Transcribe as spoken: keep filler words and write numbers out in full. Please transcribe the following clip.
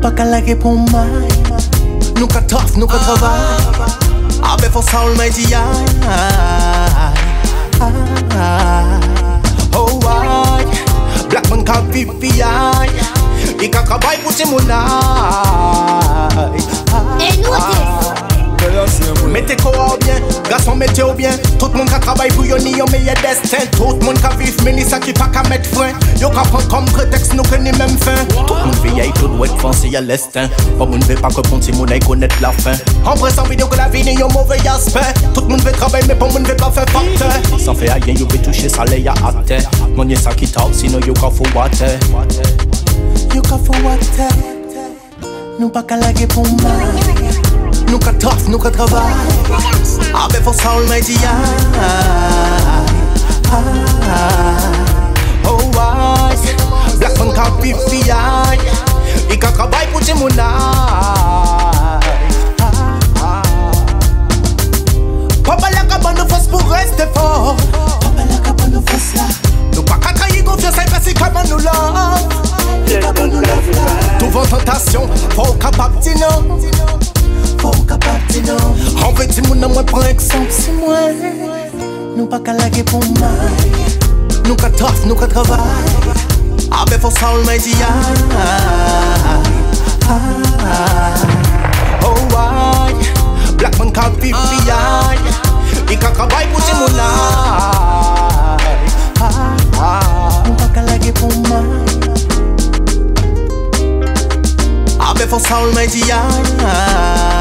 pas qu'à laguer pour moi. Nous qu'à tough, nous qu'à travail. Avec for soul mighty eye. Oh why? Black man can't be P I. Il qu'à travail pour ses mounais. Et nous mettez quoi bien, garçon mettez au bien. Tout le monde qui travaille pour yon ni yon meilleur destin. Tout le monde qui vit, mais ni ça qui pas qu'à mettre frein. Yo qu'à prendre comme prétexte, nous que ni même fin. Tout le monde veut y aller, tout doit être pensé à l'estin. Pas moun veut pas que pour si moun aille connaître la fin. En vrai sans vidéo que la vie n'est yon mauvais aspect. Tout le monde veut travailler, mais pas moun veut pas faire facteur. Sans faire rien, yo veut toucher ça les à terre. Mon y'a ça qui talk, sinon yo qu'à faut water. Yo qu'à faut water. Nous pas qu'à laguer pour moi. Nous qu'à tough, nous qu'à travail. Avec for soul mighty eye. Oh why? Black man can't be P I. Il qu'à travail pour tes mounais. Papa la cabane nous force pour rester fort. Papa la cabane nous force là. Nous pas qu'à trahir confiance et passer comme nous love. Cabane nous love là. Tout vos tentations, faut capable de non. Faut capable de non. En fait, si mon amour prend exemple, c'est moi. Nous pas qu'à laguer pour moi. Nous qu'à tough, nous qu'à travail. Avec for soul mighty eye. Oh why? Black man can't be P I. Il qu'à travail pour ses mounais. Nous pas qu'à laguer pour moi. Avec for soul mighty eye.